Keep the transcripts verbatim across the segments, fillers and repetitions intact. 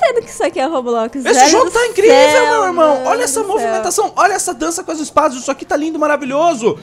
crendo que isso aqui é Roblox. Esse jogo tá incrível, céu, meu irmão. Olha essa movimentação, céu. olha essa dança com as espadas. Isso aqui tá lindo, maravilhoso.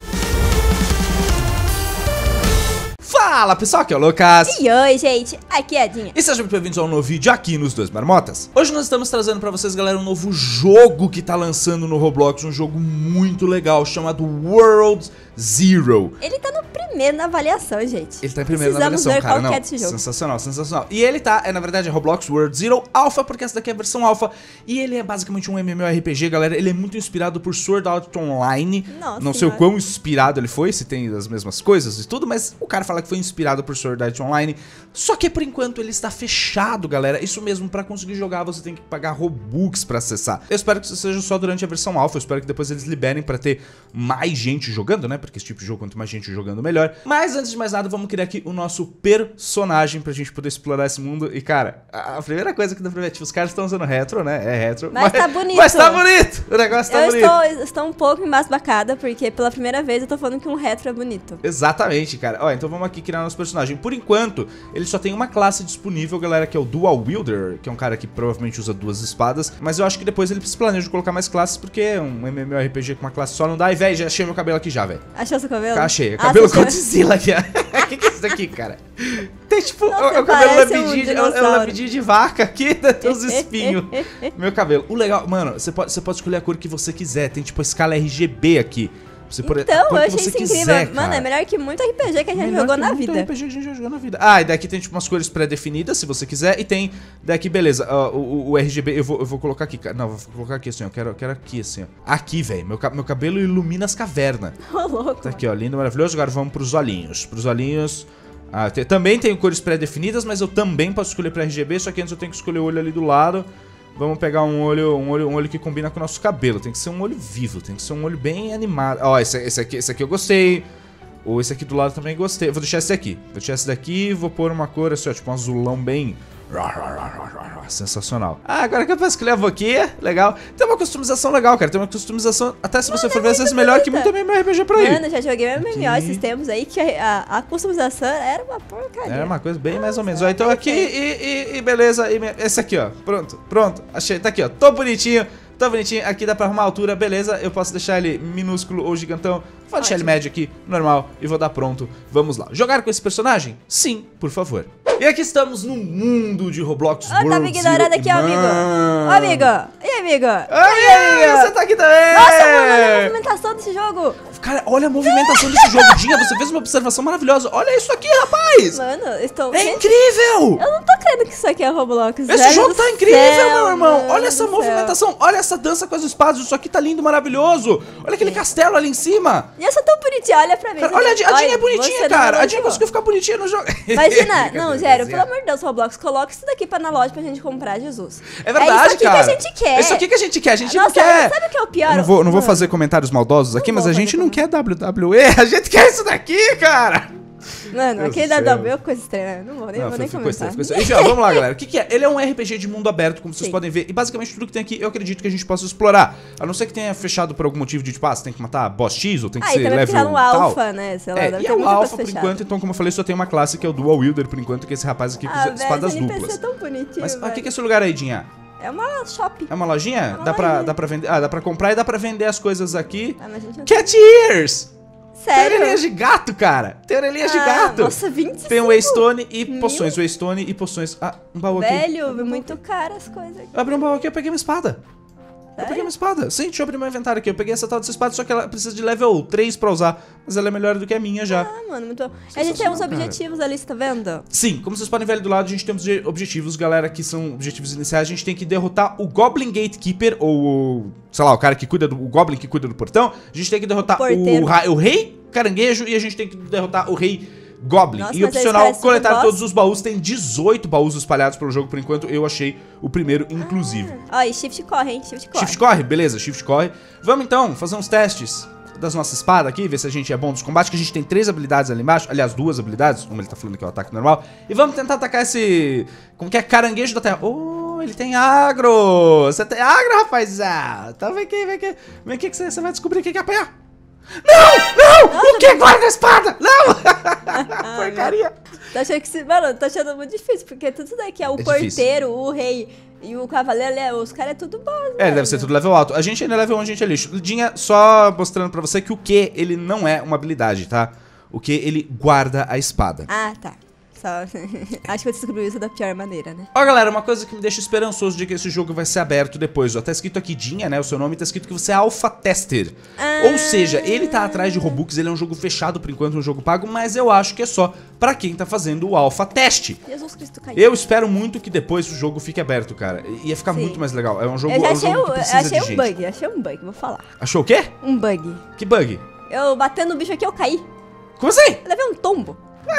Fala pessoal, aqui é o Lucas. E oi gente, aqui é a Dinha. E sejam bem-vindos a um novo vídeo aqui nos Dois Marmotas. Hoje nós estamos trazendo pra vocês, galera, um novo jogo que tá lançando no Roblox. Um jogo muito legal, chamado World Zero. Ele tá no primeiro na avaliação, gente. Ele tá em primeiro Precisamos na avaliação, ver cara, qual não, que é desse jogo. sensacional, sensacional. E ele tá, é na verdade, é Roblox World Zero Alpha, porque essa daqui é a versão Alpha. E ele é basicamente um MMORPG, galera. Ele é muito inspirado por Sword Art Online. Nossa Não sei senhora. o quão inspirado ele foi, se tem as mesmas coisas e tudo, mas o cara fala que foi inspirado por Sword Art Online. Só que por enquanto ele está fechado, galera. Isso mesmo, pra conseguir jogar você tem que pagar Robux pra acessar. Eu espero que isso seja só durante a versão Alpha. Eu espero que depois eles liberem pra ter mais gente jogando, né? Porque esse tipo de jogo, quanto mais gente jogando, melhor. Mas antes de mais nada, vamos criar aqui o nosso personagem pra gente poder explorar esse mundo. E cara, a primeira coisa que dá pra ver, tipo, os caras estão usando retro, né? É retro. Mas, mas tá bonito. Mas tá bonito! O negócio tá eu bonito. Estou, estou um pouco embasbacada, porque pela primeira vez eu tô falando que um retro é bonito. Exatamente, cara. Ó, então vamos aqui criar nosso personagem. Por enquanto, ele só tem uma classe disponível, galera, que é o Dual Wielder, que é um cara que provavelmente usa duas espadas. Mas eu acho que depois ele se planeja colocar mais classes, porque um MMORPG com uma classe só não dá. E, velho, já achei meu cabelo aqui já, velho. Achou seu cabelo? Achei. Ah, Cabelo você Godzilla aqui, ó. O que, que é isso daqui, cara? Tem tipo, Nossa, é o cabelo parece um lambidinho, é o- é o dinossauro. lambidinho de vaca aqui, né? Tem uns espinhos. Meu cabelo. O legal, mano, você pode, você pode escolher a cor que você quiser. Tem tipo a escala R G B aqui. Você pode, a Então, cor eu que achei você isso quiser, incrível. Mano, cara. é melhor que muito R P G que a gente Melhor jogou que na muito vida. R P G que a gente já jogou na vida. Ah, e daqui tem tipo umas cores pré-definidas, se você quiser. E tem daqui, beleza, uh, o, o R G B, eu vou, eu vou colocar aqui. Não, vou colocar aqui assim, ó. Eu quero, eu quero aqui assim, ó. Aqui, velho. Meu, meu cabelo ilumina as cavernas. Ô, louco. Tá aqui, ó. Lindo, maravilhoso. Agora vamos pros olhinhos. Pros olhinhos. Ah, tem, também tenho cores pré-definidas, mas eu também posso escolher pra R G B. Só que antes eu tenho que escolher o olho ali do lado. Vamos pegar um olho, um olho, um olho que combina com o nosso cabelo. Tem que ser um olho vivo, tem que ser um olho bem animado. Ó, esse, esse, aqui, esse aqui eu gostei. Ou esse aqui do lado também gostei. Vou deixar esse aqui. Vou deixar esse daqui e vou pôr uma cor assim, ó, tipo um azulão bem... Sensacional. Ah, agora que eu posso escolher a boquinha, legal. Tem uma customização legal, cara. Tem uma customização, até se você Mano, for é ver, às vezes muito melhor que bonita. muito MMORPG por aí. Mano, eu já joguei M M O Aqui. esses tempos aí, que a, a, a customização era uma porcaria. É uma coisa bem mais ou menos. Nossa, Ó, então aqui e, e, e beleza. E me- esse aqui, ó. Pronto, pronto. Achei. Tá aqui, ó. Tô bonitinho. Tô bonitinho. Aqui dá pra arrumar a altura, beleza. Eu posso deixar ele minúsculo ou gigantão. Vou deixar ele Ótimo. médio aqui, normal. E vou dar pronto. Vamos lá. Jogar com esse personagem? Sim, por favor. E aqui estamos no mundo de Roblox Ó, World tava ignorando Zero. aqui, ó, amigo. Mano. Ô, amigo. E aí, amigo? Ai, E aí, amigo? você tá aqui também! Nossa, mano, olha a movimentação desse jogo. Cara, olha a movimentação desse jogo. Dinha, você fez uma observação maravilhosa. Olha isso aqui, rapaz! Mano, eu estou... É Gente, incrível! eu não tô crendo que isso aqui é Roblox. Esse velho jogo do tá incrível, céu, meu irmão. mano Olha essa do céu. movimentação, olha essa dança com as espadas. Isso aqui tá lindo, maravilhoso. Olha aquele castelo ali em cima. E eu sou tão bonitinha, olha pra mim. Cara, olha, a Dinha, a Dinha é Olha, bonitinha, você não cara. A Dinha elogiou. conseguiu ficar bonitinha no jogo. Imagina, não, Zero, pelo É amor de Deus, Roblox, coloca isso daqui pra na loja pra gente comprar, Jesus. É verdade, é isso aqui cara. que a gente quer. É isso aqui que a gente quer, a gente Nossa, não quer. sabe o que é o pior? Eu não vou, não vou Mano, fazer comentários maldosos aqui, Não mas vou a gente fazer não com- quer W W E, a gente quer isso daqui, cara. Mano, Deus aquele do da céu. W é coisa estranha. Não vou nem, Não, vou foi- nem ficou comentar. estranho, ficou estranho. Enfim, ó, vamos lá, galera. O que, que é? Ele é um R P G de mundo aberto, como vocês Sim. podem ver. E basicamente tudo que tem aqui, eu acredito que a gente possa explorar. A não ser que tenha fechado por algum motivo de, tipo, ah, você tem que matar boss X ou tem que Ah, e ser também level porque tá no tal. alpha, né? Sei lá, É, deve e ter é o muita coisa alpha por fechada. enquanto, então como eu falei, só tem uma classe que é o Dual Wielder por enquanto, que é esse rapaz aqui que Ah, usa velho, espadas esse N P C duplas. é tão bonitinho, Mas o velho. que, que é esse lugar aí, Dinha? É uma shopping. É uma lojinha? uma dá, pra, lojinha. dá pra vender. Ah, dá pra comprar e dá pra vender as coisas aqui. Ah, mas a gente não... Cat Ears! Tem Sério? orelhinhas de gato, cara! Tem orelhinhas de Ah, gato! Nossa, vinte e cinco. Tem o Waystone e mil. poções. Waystone e poções. Ah, um baú aqui. Velho, muito caro as coisas aqui. Eu abri um baú aqui, eu peguei uma espada. Eu Sério? peguei uma espada. Sim, deixa eu abrir meu inventário aqui. Eu peguei essa tal dessa espada, só que ela precisa de level três pra usar. Mas ela é melhor do que a minha já. Ah, mano, muito... A gente tem uns Sensacional, cara. objetivos ali, você tá vendo? Sim, como vocês podem ver ali do lado, a gente tem os objetivos, galera, que são objetivos iniciais. A gente tem que derrotar o Goblin Gatekeeper, ou, o, sei lá, o cara que cuida do... O Goblin que cuida do portão. A gente tem que derrotar o, Porteiro. ra- o Rei Caranguejo e a gente tem que derrotar o Rei Goblin. Nossa, E mas eles opcional, parecem coletar boss. todos os baús. Tem dezoito baús espalhados pelo jogo, por enquanto. Eu achei o primeiro, inclusive. Ó, e shift corre, hein? Shift corre. Shift corre? Beleza, shift corre. Vamos então fazer uns testes das nossas espadas aqui, ver se a gente é bom nos combates, que a gente tem três habilidades ali embaixo, aliás, duas habilidades, uma ele tá falando que é o ataque normal, e vamos tentar atacar esse, como que é, caranguejo da terra. Oh, ele tem agro! Você tem agro, rapaziada! Então vem aqui, vem aqui, vem aqui que você, você vai descobrir o que que é apanhar. Não! Não! Nossa, o que? Guarda a espada! Não! Porcaria. Tô achando que se... Mano, tô achando muito difícil, porque tudo daqui é o é porteiro, difícil. o rei e o cavaleiro, é, os caras é tudo bom. É, deve ser tudo level alto. A gente ainda é level um, a gente é lixo. Dinha, só mostrando pra você que o Q, ele não é uma habilidade, tá? O Q, ele guarda a espada. Ah, tá. Só... Acho que eu descobri isso da pior maneira, né? Ó, galera, uma coisa que me deixa esperançoso de que esse jogo vai ser aberto depois. Ó, tá escrito aqui, Dinha, né? O seu nome tá escrito que você é Alpha Tester. Ah. Ou seja, ele tá atrás de Robux, ele é um jogo fechado por enquanto, um jogo pago, mas eu acho que é só pra quem tá fazendo o Alpha Teste. Jesus Cristo caiu. Eu espero muito que depois o jogo fique aberto, cara. Ia ficar Sim. muito mais legal. É um jogo, Eu já é um achei, jogo que um, precisa achei de um gente. bug, achei um bug, vou falar. Achou o quê? Um bug. Que bug? Eu batendo no bicho aqui, eu caí. Como assim? Eu levei um tombo.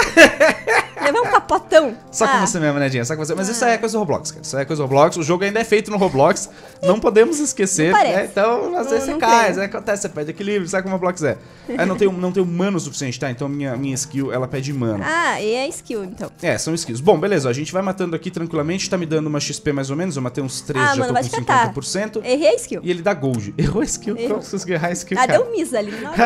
Levei um capotão. Só com Ah. você mesmo, né, Dinha? Só com você. Mas isso aí é coisa do Roblox, cara. Isso aí é coisa do Roblox. O jogo ainda é feito no Roblox. Não podemos esquecer, Não parece. né? Então, às vezes Não- você não cai, creio. às vezes acontece, você perde equilíbrio, sabe como o Roblox é. Aí não tenho, não tenho mana o suficiente, tá? Então minha, minha skill, ela pede mana. Ah, e é skill, então. É, são skills. Bom, beleza, ó, a gente vai matando aqui tranquilamente, tá me dando uma X P mais ou menos, eu matei uns três, Ah, já mano, tô vai com te catar. cinquenta por cento. Errei a skill. E ele dá gold. Errou a skill? Errou. Como você conseguiu errar a skill, Ah, cara? deu miss ali. Não.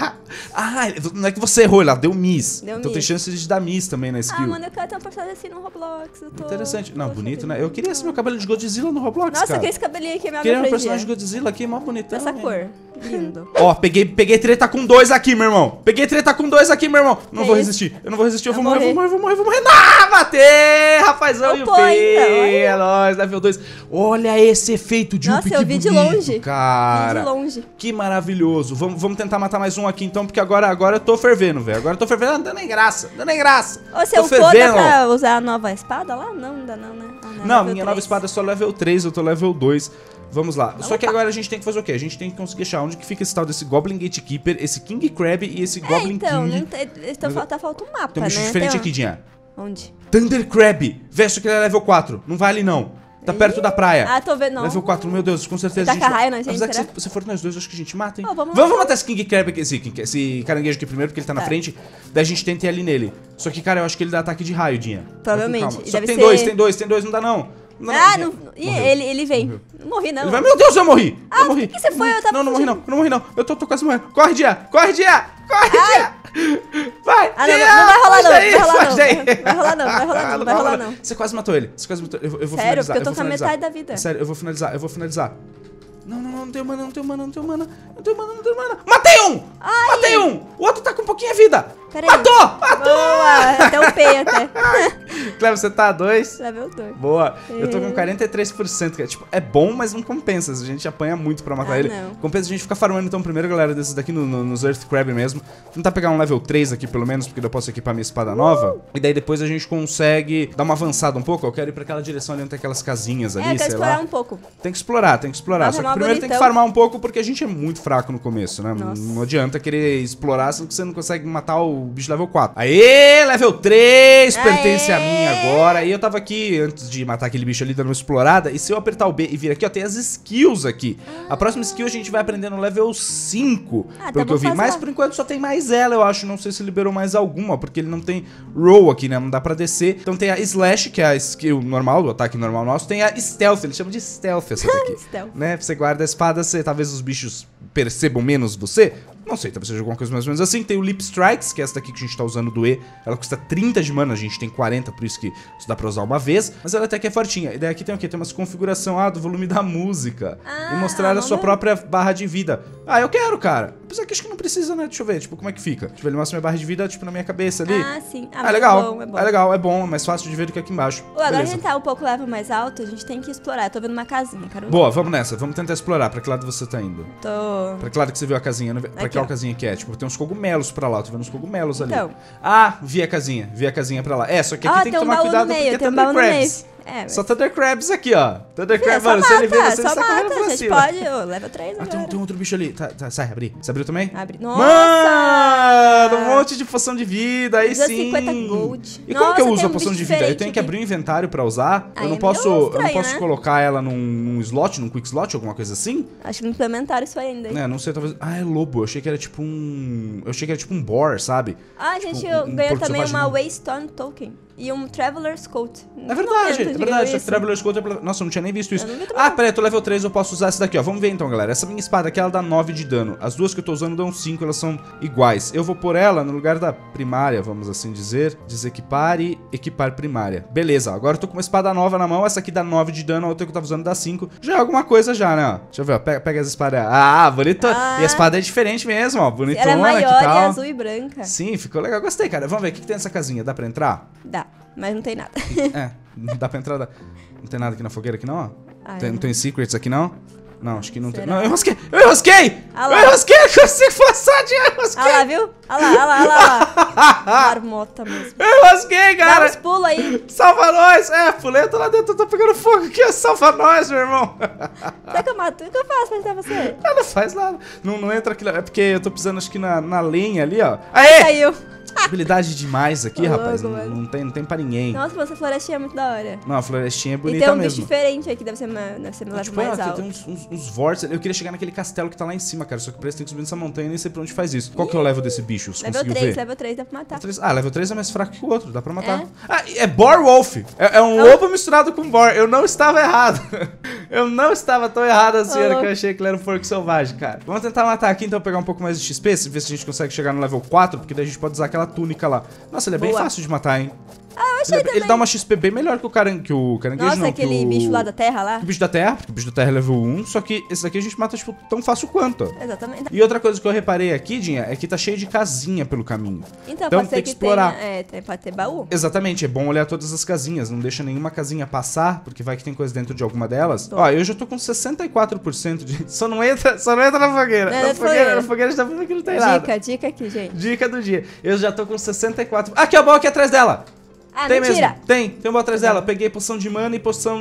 Ah, não é que você errou, ela deu miss. Deu então tem miss. chance de dar miss também na skill. Ah, mano, eu quero ter uma personagem assim no Roblox. Eu tô... Interessante. Não, Poxa bonito, vida. né? Eu queria esse meu cabelo de Godzilla no Roblox, Nossa, cara. eu queria esse cabelinho aqui, minha Queria um minha personagem de Godzilla aqui, mó bonitão. Essa hein? cor. Lindo. Ó, peguei, peguei treta com dois aqui, meu irmão. Peguei treta com dois aqui, meu irmão. Não Que vou isso? resistir. Eu não vou resistir. Eu Vai vou morrer, morrer. vou morrer, vou morrer, vou morrer. Ah, matei! Rapazão, e o Opa, ainda, P. olha. É nóis, level dois. Olha esse efeito de Nossa, up, eu que vi de bonito, longe. cara. Vi de longe. Que maravilhoso. Vamos, vamos tentar matar mais um aqui, então, porque agora, agora eu tô fervendo, velho. Agora eu tô fervendo. Ah, não dá nem graça. Não dá nem graça. Ô, se Tô eu for, dá fervendo. pra usar a nova espada lá? Não, ainda não, né? Ah, Não, level minha nova três. espada é só level três, eu tô level dois. Vamos lá. Só que lá. agora a gente tem que fazer o quê? A gente tem que conseguir achar onde que fica esse tal desse Goblin Gatekeeper, esse King Crab e esse É, Goblin então, King. não tem, então Mas- falta, falta um mapa, Tem um bicho né? diferente Tem um- aqui, Dinha. Onde? Thunder Crab. Véi, só que ele é level quatro. Não vai ali, não. Tá perto da praia. Ah, tô vendo, não. Level quatro, meu Deus, com certeza. Ele taca raio na gente, Apesar que será? se, se for nós dois, acho que a gente mata, hein? Oh, vamos vamos lá. matar esse King Crab aqui, esse, esse caranguejo aqui primeiro, porque ele tá na Tá. frente. Daí a gente tenta ir ali nele. Só que, cara, eu acho que ele dá ataque de raio, Dinha. Vai com Provavelmente. calma. E Só que deve tem ser- dois, tem dois, tem dois, não dá não. Não dá Ah, Dinha. não. Ih, Morreu. ele, ele vem. Não morri, não. Ele vai, meu Deus, eu morri! Ah, eu morri. por que você foi? Eu tava Não, não morri não, fugindo. eu não morri não. Eu tô, tô quase morrendo. Corre, Dia! Corre, Dia! Corre, Dia! Vai! Ah, não, Dia! não vai rolar Foge não, daí, vai rolar foge não. daí. Vai rolar não, vai rolar não, Ah, vai rolar não. Você quase matou ele. Você quase matou ele. Eu, eu vou Sério? finalizar. Porque eu tô vou com a finalizar. metade da vida. Sério, eu vou finalizar, eu vou finalizar. Não, não, não, não tenho mana, não tenho mana, não tenho mana, não tenho mana, não tenho mana. Matei um! Ai. Matei um! O outro tá com pouquinha vida! Pera aí. Matou! Matou! Boa, até o P até. Cleber, você tá a dois? Level dois. Boa. Eu tô com É. quarenta e três por cento, cara. Tipo, é bom, mas não compensa. A gente apanha muito pra matar Ah, ele. não. Compensa a gente ficar farmando então primeiro, galera, desses daqui no, no- nos Earth Crab mesmo. Tentar pegar um level três aqui, pelo menos, porque daí eu posso equipar minha espada nova. E daí depois a gente consegue dar uma avançada um pouco. Eu quero ir pra aquela direção ali onde tem aquelas casinhas ali, É, eu quero sei explorar lá. um pouco. Tem que explorar, tem que explorar. Nossa, Só que mó primeiro tem que bonitão. farmar um pouco, porque a gente é muito fraco no começo, né? Nossa. Não adianta querer explorar, sendo que você não consegue matar o bicho level quatro. Aê, level três, pertence a mim Aê! agora. E eu tava aqui, antes de matar aquele bicho ali, dando uma explorada. E se eu apertar o B e vir aqui, ó, tem as skills aqui. A próxima skill a gente vai aprender no level cinco, Ah, pelo tá que eu bom, vi. faz Mas lá. por enquanto só tem mais ela, eu acho. Não sei se liberou mais alguma, porque ele não tem roll aqui, né? Não dá pra descer. Então tem a Slash, que é a skill normal, o ataque normal nosso. Tem a Stealth, ele chama de Stealth essa daqui. Stealth. Né? Você guarda a espada, você, talvez os bichos percebam menos você. Não sei, talvez seja alguma coisa mais ou menos assim. Tem o Lip Strikes, que é essa daqui que a gente tá usando do E. Ela custa trinta de mana, a gente tem quarenta, por isso que isso dá pra usar uma vez. Mas ela até que é fortinha. E daí aqui tem o quê? Tem umas configuração ah, do volume da música. Ah, e mostrar a vamos sua ver. própria barra de vida. Ah, eu quero, cara. Apesar que acho que não precisa, né? Deixa eu ver, tipo, como é que fica. Deixa eu ver, ele mostra minha barra de vida, tipo, na minha cabeça ali. Ah, sim. Ah, Ah, mas legal. É bom, é bom. É legal, é bom, é mais fácil de ver do que aqui embaixo. Ô, agora a Beleza. gente tá um pouco level mais alto, a gente tem que explorar. Eu tô vendo uma casinha, cara. Boa, vamos nessa. Vamos tentar explorar. Pra que lado você tá indo? Tô... Pra que lado que você viu a casinha? Não vê- Pra Aqui, que ó. casinha que é? Tipo, tem uns cogumelos pra lá. Tô vendo uns cogumelos ali. Então. Ah, vi a casinha. Vi a casinha pra lá. É, só que aqui Ó, tem que tem um tomar baú cuidado no meio, porque tem um Thunder baú no meio. Crabs. É, mas... Só Thunder Crabs aqui, ó. Thunder Filha, Crabs, só mano, se ele vê mata, você, ele só sai correndo mata. pra A gente cima. pode... Ô, level três Ah, tem, agora. um- tem outro bicho ali. Tá, tá, sai, abri. Você abriu também? Abre. Nossa! Mano, um monte de poção de vida, aí Usa sim. cinquenta gold. E como que eu Nossa, uso tem a um poção bicho de vida? Eu diferente tenho que aqui. abrir o inventário pra usar. Aí eu não é posso, meio eu não estranho, posso né? colocar ela num, num slot, num quick slot, alguma coisa assim? Acho que não implementaram isso ainda. hein? É, não sei, talvez. Ah, é lobo. Eu achei que era tipo um. Eu achei que era tipo um boar, sabe? Ah, gente, um- eu um ganhei porco também selvagem, uma não. Waystone Token. e um Traveler's Coat. É verdade, é verdade. Só que Traveler's Coat é pra... Nossa, eu não tinha nem visto isso. Ah, peraí, eu tô level três, eu posso usar essa daqui, ó. Vamos ver então, galera. Essa minha espada aqui, ela dá nove de dano. As duas que eu tô usando dão cinco, elas são iguais. Eu vou pôr ela no lugar da primária, vamos assim dizer. Desequipar e equipar primária. Beleza, agora eu tô com uma espada nova na mão. Essa aqui dá nove de dano, a outra que eu tava usando dá cinco. Já é alguma coisa já, né? Ó. Deixa eu ver, ó. Pega, pega as espadas. Ah, bonito. Ah. E a espada é diferente mesmo, ó. Bonitona, ela é maior que tal. e azul e branca. Sim, ficou legal. Gostei, cara. Vamos ver, o que, que tem nessa casinha? Dá pra entrar? Dá, mas não tem nada. É, não dá pra entrar. Não tem nada aqui na fogueira aqui não, ó? Ai, tem, não tem secrets aqui não? Não, acho que não Será? tem. Não, eu rosquei! Eu enrosquei! Ah eu enrosquei! Eu consigo passar de enrosquei! Ah lá, viu? Ah lá, ah lá, ah lá, ah lá. Marmota mesmo. Eu enrosquei, cara! Dá uns pulos aí. Salva nós! É, pulei, eu tô lá dentro, eu tô pegando fogo aqui, salva nós, meu irmão! Será que eu mato? O que eu faço pra ajudar você? Ah, não faz nada. Não, não entra aqui, é porque eu tô pisando acho que na, na lenha ali, ó. Aê! Caiu. Habilidade demais aqui, Tô rapaz. louco, não, mano. não, tem, não tem pra ninguém. Nossa, essa florestinha é muito da hora. Não, a florestinha é E bonita tem um mesmo. bicho diferente aqui, deve ser, uma, deve ser meu level Tipo, mais ah, alto. tem uns, uns, uns vórtices. Eu queria chegar naquele castelo que tá lá em cima, cara. Só que parece que tem que subir nessa montanha e nem sei pra onde faz isso. Qual que é o level desse bicho? Você Level conseguiu três, ver? level três dá pra matar. Ah, level três é mais fraco que o outro, dá pra matar. É? Ah, é Boar Wolf. É, é um Oh. lobo misturado com boar. Eu não estava errado. Eu não estava tão errado assim, Oh. era que eu achei que ele era um porco selvagem, cara. Vamos tentar matar aqui, então, pegar um pouco mais de X P, ver se a gente consegue chegar no level quatro, porque daí a gente pode usar aquela túnica lá. Nossa, ele é bem Boa. fácil de matar, hein? Ah, eu achei Ele, também. ele dá uma X P bem melhor que o, caran que o caranguejo, Nossa, não. aquele que o... bicho lá da terra lá. O bicho da terra, porque o bicho da terra é level um, só que esse daqui a gente mata, tipo, tão fácil quanto, ó. Exatamente. E outra coisa que eu reparei aqui, Dinha, é que tá cheio de casinha pelo caminho. Então, Então pode ser tem que que explorar. tenha, é, tem- pode ter baú. Exatamente, é bom olhar todas as casinhas, não deixa nenhuma casinha passar, porque vai que tem coisa dentro de alguma delas. Ó, eu já tô com sessenta e quatro por cento de... Só não entra, só não entra na fogueira. Não, na, na fogueira fogueira. na fogueira a gente tá falando que não tem nada. Dica, dica aqui, gente. Dica do dia. Eu já tô com sessenta e quatro... Aqui, ó, bom, aqui atrás dela. Ah, Tem mentira. mesmo, tem, tem um bom atrás dela. Peguei poção de mana e poção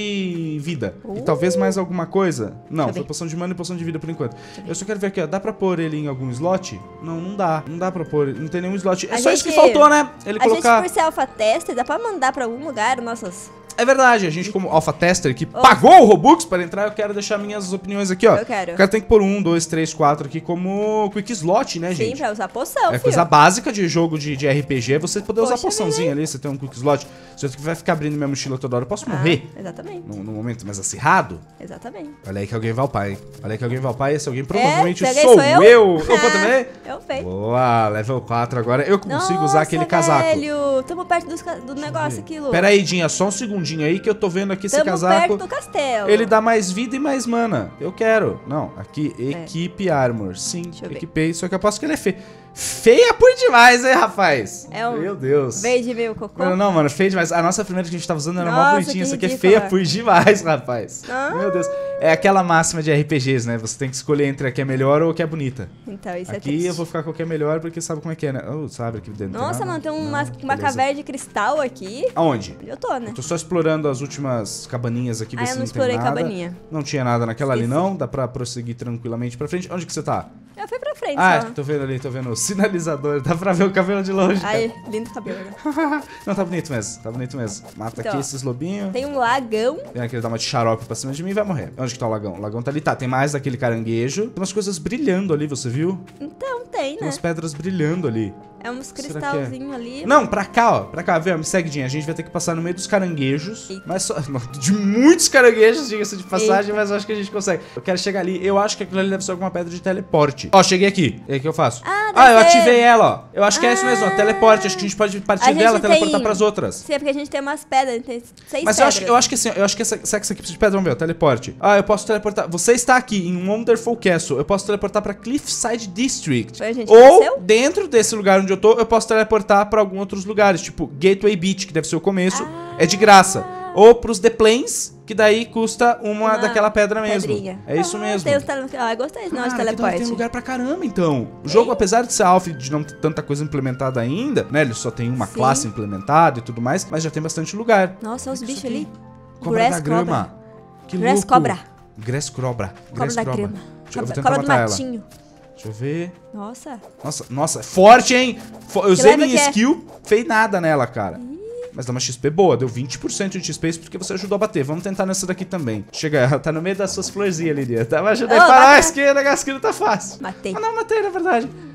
de vida. Uh. E talvez mais alguma coisa. Não, Deixa eu foi ver. poção de mana e poção de vida por enquanto. Eu só quero ver aqui, ó. Dá pra pôr ele em algum slot? Não, não dá. Não dá pra pôr, não tem nenhum slot. É A só isso que gente- faltou, né? Ele A colocar... gente, por ser alpha tester, dá pra mandar pra algum lugar nossas... É verdade, a gente como alpha tester que pagou o Robux para entrar, eu quero deixar minhas opiniões aqui, ó. Eu quero. O cara tem que pôr um, dois, três, quatro aqui como quick slot, né, Sim, gente? pra usar poção, É filho. coisa básica de jogo de, de R P G, você poder usar Poxa poçãozinha ali, você tem um quick slot. Você vai ficar abrindo minha mochila toda hora, eu posso Ah, morrer exatamente, num, num momento mais acirrado? exatamente. Olha aí que alguém vai upar, hein? Olha aí que alguém vai upar e esse alguém provavelmente se alguém sou sou eu. eu. Opa, também? Eu fei. Boa, level quatro agora. Eu consigo Nossa, usar aquele casaco. velho, tamo perto dos ca- do negócio aqui, Lu. Pera aí, Dinha, só um segundinho aí que eu tô vendo aqui esse Tamo casaco. perto do castelo. Ele dá mais vida e mais mana. Eu quero. Não, aqui, É. equipe armor. Sim, Deixa eu ver. equipei. Só que eu aposto que ele é feio. Feia por demais, hein, rapaz? É um Meu Deus. verde meio cocô. Não, não, mano, feio demais. A nossa primeira que a gente tava usando era mó Nossa, bonitinha. que Isso aqui é ridícula. feia por demais, rapaz. Ah. Meu Deus. É aquela máxima de R P Gs, né? Você tem que escolher entre a que é melhor ou a que é bonita. Então, isso é Aqui triste. eu vou ficar com a que é melhor porque sabe como é que é, né? Oh, sabe aqui dentro. Nossa, não mano, tem Não, uma, uma beleza. caverna de cristal aqui. Aonde? Onde eu tô, né? Tô só explorando as últimas cabaninhas aqui, ver Ah, se eu não não tem explorei nada. cabaninha. Não tinha nada naquela ali, Esqueci. não. Dá pra prosseguir tranquilamente pra frente. Onde que você tá? Eu fui pra frente, Ah, só. tô vendo ali, tô vendo o sinalizador. Dá pra ver o cabelo de longe, cara. Ai, lindo cabelo, né? Não, tá bonito mesmo, tá bonito mesmo. Mata Então, aqui esses lobinhos. Tem um lagão. Tem aquele dar uma de xarope pra cima de mim e vai morrer. Onde que tá o lagão? O lagão tá ali, tá. Tem mais daquele caranguejo. Tem umas coisas brilhando ali, você viu? Então, tem, Tem né? umas pedras brilhando ali. É uns Será que é? cristalzinhos ali. Não, pra cá, ó. Pra cá, vê, ó, me segue, Dinha. A gente vai ter que passar no meio dos caranguejos. Eita. Mas só. De muitos caranguejos, diga-se de passagem, mas eu acho que a gente consegue. Eu quero chegar ali. Eu acho que aquilo ali deve ser alguma pedra de teleporte. Ó, cheguei aqui. E aí o que eu faço? Ah, Ah, eu deve ser. ativei ela, ó. Eu acho que é isso mesmo, ó. Ah. Teleporte. Acho que a gente pode partir A gente dela e teleportar tem- pras outras. Sim, é porque a gente tem umas pedras, tem seis Mas eu pedras. acho, eu acho que assim, eu acho que essa, essa aqui precisa de pedra, vamos ver, ó, teleporte. Ah, eu posso teleportar. Você está aqui em Wonderful Castle. Eu posso teleportar pra Cliffside District. Foi a gente Ou, desceu? dentro desse lugar onde eu tô, eu posso teleportar pra alguns outros lugares, tipo Gateway Beach, que deve ser o começo, Ah. é de graça. Ou pros The Plains, que daí custa uma, Uma daquela pedra mesmo. pedrinha. É isso Ah, mesmo. Tem os tele... Ah, eu gostei desse negócio de Cara, que da hora, teleporte. tem lugar pra caramba, então. O jogo, apesar de ser alpha e de não ter tanta coisa implementada ainda, né? Ele só tem uma Sim. classe implementada e tudo mais, mas já tem bastante lugar. Nossa, olha os Isso bichos aqui. ali. Cobra Grass da grama. Que Grass louco. cobra. Grass cobra. Cobra Grass da cobra. grama. Deixa eu- eu Cobra, vou tentar cobra do matar ela. matinho. Deixa eu ver. Nossa. Nossa, nossa, forte, hein? Fo- Eu usei level minha que é? skill, fez nada nela, cara. Mas dá uma X P boa, deu vinte por cento de X P isso porque você ajudou a bater. Vamos tentar nessa daqui também. Chega, ela tá no meio das suas florzinhas ali, Lia. Tá, mas ajudei Ô, pra bata- nós, que o negócio aqui não tá fácil. Matei. Ah, não, matei, na verdade.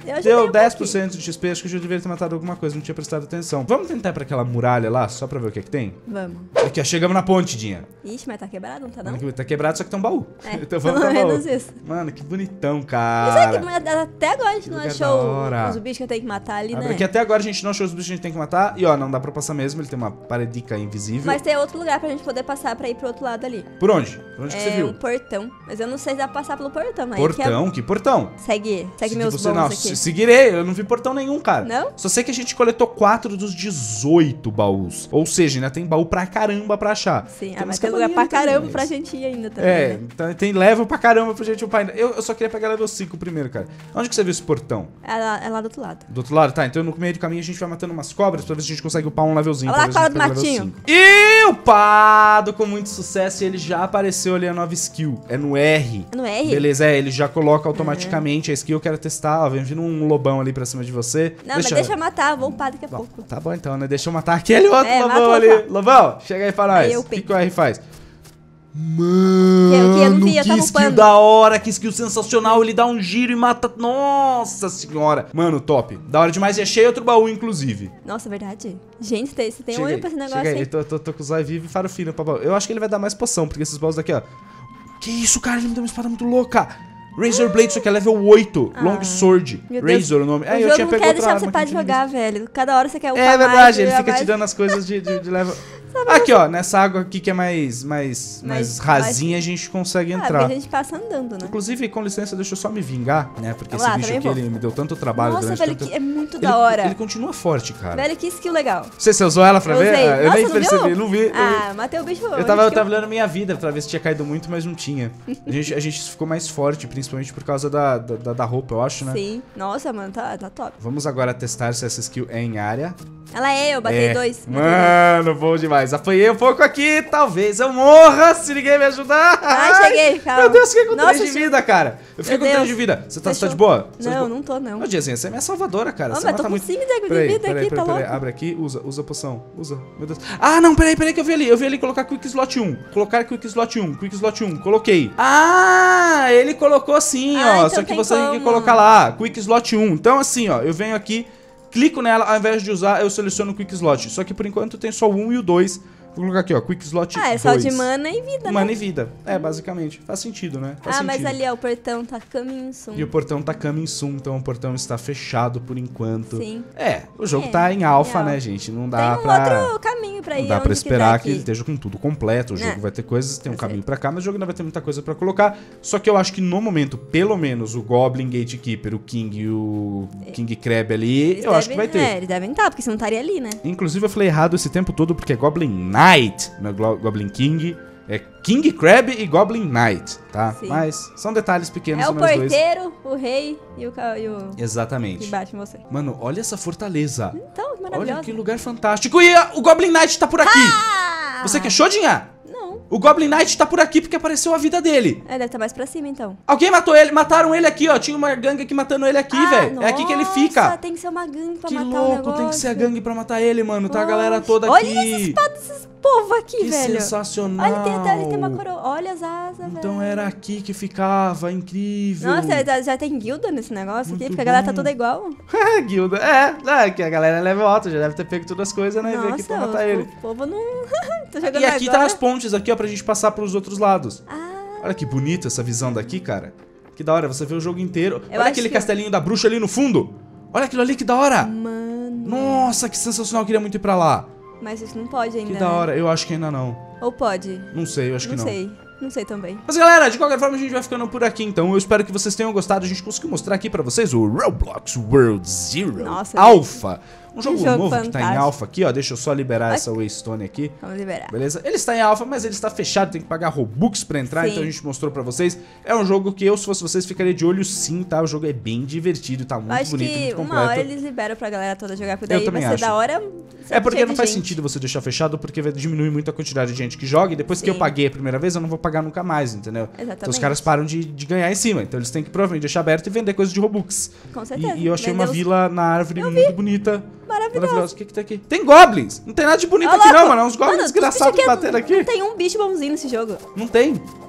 Eu Deu um dez por cento de X P, acho que eu já deveria ter matado alguma coisa, não tinha prestado atenção. Vamos tentar ir pra aquela muralha lá, só pra ver o que é que tem? Vamos. Aqui, ó, chegamos na ponte, Dinha. Ixi, mas tá quebrado, não tá não? Tá quebrado, só que tem um baú. É, Então vamos pelo pra baú. menos isso. Mano, que bonitão, Isso cara. aqui, mas até agora a gente Que não lugar achou da hora. os bichos que eu tenho que matar ali, Abre né? aqui, até agora a gente não achou os bichos que a gente tem que matar. E ó, não dá pra passar mesmo, ele tem uma paredica invisível. Mas tem outro lugar pra gente poder passar pra ir pro outro lado ali. Por onde? Por onde que você É viu? um portão. Mas eu não sei se dá pra passar pelo portão. Aí Portão? Que portão? Que é... Segue, segue Se meus você bons não, aqui. se- seguirei, eu não vi portão nenhum, cara. Não? Só sei que a gente coletou quatro dos dezoito baús. Ou seja, ainda tem baú pra caramba pra achar. Sim, ah, umas mas tem lugar pra cabaninhas também, caramba mas- pra gente ir ainda também, É, né? então tem level pra caramba pra gente upar ainda. Eu, eu só queria pegar level cinco primeiro, cara. Onde que você viu esse portão? É lá, é lá do outro lado. Do outro lado? Tá, então no meio do caminho a gente vai matando umas cobras pra ver se a gente consegue upar um levelzinho. Olha lá pra a ver se cobra a do gente pega level matinho. cinco. E upado com muito sucesso, e ele já apareceu ali a nova skill. É no R. É no R? Beleza, é, ele já coloca automaticamente a skill. Eu quero testar, ó, vem vindo um lobão ali pra cima de você. Não, mas deixa eu matar, vou upar daqui a Bom, pouco. tá bom então, né? Deixa eu matar aquele outro É, mata lobão o ali. lobão. Lobão, chega aí pra nós. Aí eu O que, pego. que o R faz? Que eu- que eu não vi, eu que tava skill upando. da hora, que skill sensacional. Ele dá um giro e mata. Nossa senhora. Mano, top. Da hora demais. E achei outro baú, inclusive. Nossa, verdade. Gente, tem- você tem Chega olho aí, pra esse negócio chega aí. aí. Tô, tô, tô com os zóio vivo e faro fino pra baú. Eu acho que ele vai dar mais poção, porque esses baús daqui, ó. Que isso, cara? Ele me deu uma espada muito louca. Razor Blade, isso aqui é level oito. Ah, Long Sword. meu Deus. Razor o nome. O É, eu jogo tinha não pego quer outra deixar arma você que parar eu de tinha jogar, velho. Cada hora você quer upar É mais, verdade, ele jogar fica mais. te dando as coisas de, de, de level. Aqui, ó, nessa água aqui que é mais, mais, mais, Mais- rasinha, a gente consegue Ah, entrar. porque a gente passa andando, né? Inclusive, com licença, deixa eu só me vingar, né? Porque Vamos lá, esse bicho também aqui, vou. ele me deu tanto trabalho Nossa, durante velho, tanto que é muito Ele- da hora. Ele continua forte, cara. Velho, que skill legal. Você, você usou ela pra Eu ver? usei. Ah, eu Nossa, nem não percebi, viu? não vi. não vi. Ah, matei o bicho. Eu tava, eu tava olhando a minha vida pra ver se tinha caído muito, mas não tinha. A gente, a gente ficou mais forte, principalmente por causa da, da, da- da roupa, eu acho, né? Sim. Nossa, mano, tá, tá top. Vamos agora testar se essa skill é em área. Ela é, eu batei É. dois. Matei dois. Mano, bom demais. Apanhei um pouco aqui, talvez eu morra se ninguém me ajudar. Ai, cheguei, calma. Meu Deus, fiquei com Nossa, três de che- vida, cara. Eu fiquei Meu com três Deus. de vida. Você tá, você tá Fechou. de boa? Você tá de Não, boa? não tô, não. Ô, Diazinha, você é minha salvadora, cara. Ô, Você mas mata tô com muito. cinco de Peraí, vida peraí, aqui, peraí, tá peraí. louco? Abre aqui, usa, usa a poção. Usa. Meu Deus. Ah, não, peraí, peraí que eu vi ali. Eu vi ali colocar Quick Slot um. Colocar Quick Slot um, Quick Slot um. Coloquei. Ah, ele colocou assim, Ah, ó. então Só que tem você tem que como. colocar lá, Quick Slot um. Então, assim, ó, eu venho aqui, clico nela, ao invés de usar, eu seleciono o Quick Slot. Só que por enquanto tem só o um e o dois. Vou colocar aqui, ó, Quick Slot Ah, é dois. só de mana e vida, Mana né? e vida. É, basicamente. Faz sentido, né? Faz Ah, sentido. mas ali, ó, o portão tá caminho sum. E o portão tá coming soon, então o portão está fechado por enquanto. Sim. É, o jogo É, tá em alfa, em né, alfa. gente? Não Tem dá um pra... outro caminho pra ir Não dá onde pra esperar quiser que ele aqui. esteja com tudo completo. O jogo É. vai ter coisas, tem um Com caminho certeza. pra cá, mas o jogo ainda vai ter muita coisa pra colocar. Só que eu acho que no momento, pelo menos, o Goblin Gatekeeper, o King e o King Crab ali, Eles eu acho que devem- vai ter. É, eles devem estar, porque senão estaria ali, né? Inclusive eu falei errado esse tempo todo porque é Goblin Knight, não é Glo- Goblin King. É King Crab e Goblin Knight, tá? Sim. Mas são detalhes pequenos É o nos dois. porteiro, o rei e o, ca- e o Exatamente. que bate em você. Mano, olha essa fortaleza. Então, que Olha maravilhoso. que lugar fantástico. E a- o Goblin Knight tá por aqui. Ah! Você quer Dinha? Não. O Goblin Knight tá por aqui porque apareceu a vida dele. É, deve estar mais pra cima, então. Alguém matou ele, mataram ele aqui, ó. Tinha uma gangue aqui matando ele aqui, Ah, velho. É aqui que ele nossa, fica. tem que ser uma gangue pra Que matar o louco, negócio. tem que ser a gangue pra matar ele, mano. Tá a galera Nossa. toda Olha aqui. essa espada desses povos aqui, Que velho. sensacional. Olha, tem até ali tem uma coroa. Olha as asas, Então velho. era aqui que ficava, incrível. Nossa, já, já tem guilda nesse negócio Muito aqui, porque a galera tá bom. toda igual. Guilda. É, é, que a galera é level alto, já deve ter pego todas as coisas, né? E veio aqui pra Nossa, matar o, ele. o povo não... Tô jogando E aqui agora. tá as pontes aqui, ó, pra gente passar pros outros lados. Ah, Olha que bonita essa visão daqui, cara. Que da hora, você vê o jogo inteiro. Eu Olha acho aquele que- castelinho da bruxa ali no fundo. Olha aquilo ali, que da hora. mano. Nossa, que sensacional, eu queria muito ir pra lá. Mas isso não pode ainda, Que da né? hora, eu acho que ainda não. Ou pode? Não sei, eu acho Não que não. sei. Não sei também. Mas galera, de qualquer forma a gente vai ficando por aqui então. Eu espero que vocês tenham gostado. A gente conseguiu mostrar aqui pra vocês o Roblox World Zero Nossa, Alpha. Um jogo, jogo novo que tá em fantástico. alfa aqui, ó. Deixa eu só liberar Ai. essa Waystone aqui. Vamos liberar. Beleza? Ele está em alfa, mas ele está fechado, tem que pagar Robux pra entrar, Sim. então a gente mostrou pra vocês. É um jogo que eu, se fosse vocês, ficaria de olho sim, tá? O jogo é bem divertido, tá muito Acho bonito, que muito uma completo. hora eles liberam pra galera toda jogar, porque Eu daí vai também ser acho. da hora. É porque cheio não de faz gente. sentido você deixar fechado, porque vai diminuir muito a quantidade de gente que joga, e depois que eu Sim. paguei a primeira vez, eu não vou pagar nunca mais, entendeu? Exatamente. Então os caras param de, de ganhar em cima, então eles têm que provavelmente deixar aberto e vender coisas de Robux. Com certeza. E, e eu achei uma Vendeu os- vila na árvore muito bonita. Maravilhoso. Maravilhosa. O que que tem aqui? Tem goblins! Não tem nada de bonito Ó, aqui não, louco. mano. É uns goblins Mano, desgraçados bicho aqui é- batendo aqui. Não tem um bicho bonzinho nesse jogo. Não tem.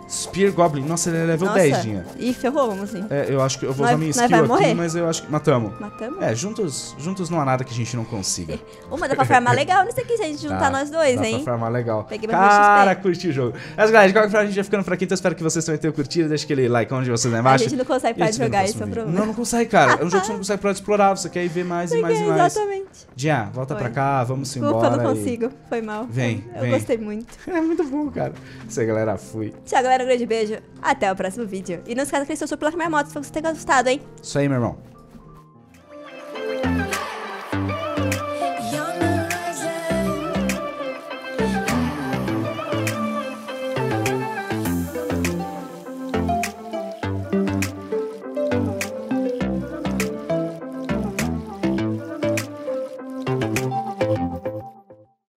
Spear Goblin. Nossa, ele é level Nossa. dez, Dinha. Ih, ferrou, vamos assim. É, eu acho que eu vou Nós- usar minha nós skill vai aqui, morrer. mas eu acho que... Matamos. Matamos? É, juntos, juntos não há nada que a gente não consiga. Uma dá pra farmar legal nisso aqui, se a gente juntar Dá, nós dois, dá hein? pra farmar legal. Peguei bastante Cara, X P. curti o jogo. Mas, galera, de qualquer forma, a gente vai ficando por aqui, então espero que vocês também tenham curtido. Deixa aquele like onde vocês aí embaixo. A gente não consegue E parar a de gente vê no jogar, próximo esse é o vídeo. problema. Não, não consegue, cara. É um jogo que você não consegue parar de explorar. Você quer ir ver mais e mais e mais. Exatamente. Dia, volta Foi. pra cá, vamos embora. Desculpa, eu não e- consigo. Foi mal. Vem, Eu vem. gostei muito. É muito bom, cara. Isso aí, galera. Fui. Tchau, galera. Um grande beijo. Até o próximo vídeo. E não esqueça que esse é o seu pela minha moto, se você tenha gostado, hein? Isso aí, meu irmão.